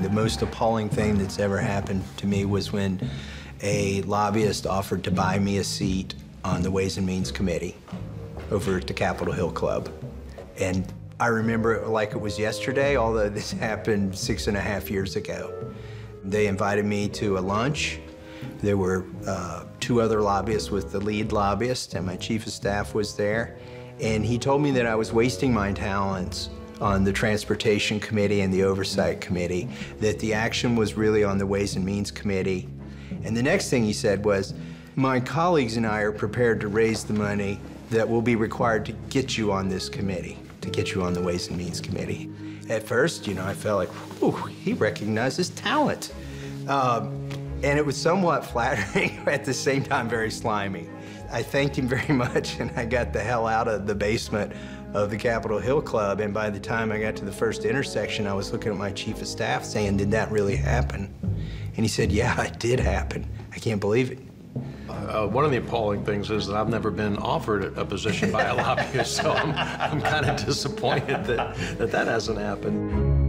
The most appalling thing that's ever happened to me was when a lobbyist offered to buy me a seat on the Ways and Means Committee over at the Capitol Hill Club. And I remember it like it was yesterday, although this happened 6.5 years ago. They invited me to a lunch. There were 2 other lobbyists with the lead lobbyist, and my chief of staff was there. And he told me that I was wasting my talents on the Transportation Committee and the Oversight Committee, that the action was really on the Ways and Means Committee. And the next thing he said was, my colleagues and I are prepared to raise the money that will be required to get you on this committee, to get you on the Ways and Means Committee. At first, I felt like, whew, he recognizes talent. And it was somewhat flattering, at the same time very slimy. I thanked him very much, and I got the hell out of the basement of the Capitol Hill Club, and by the time I got to the first intersection, I was looking at my chief of staff saying, did that really happen? And he said, yeah, it did happen. I can't believe it. One of the appalling things is that I've never been offered a position by a lobbyist, so I'm kind of disappointed that hasn't happened.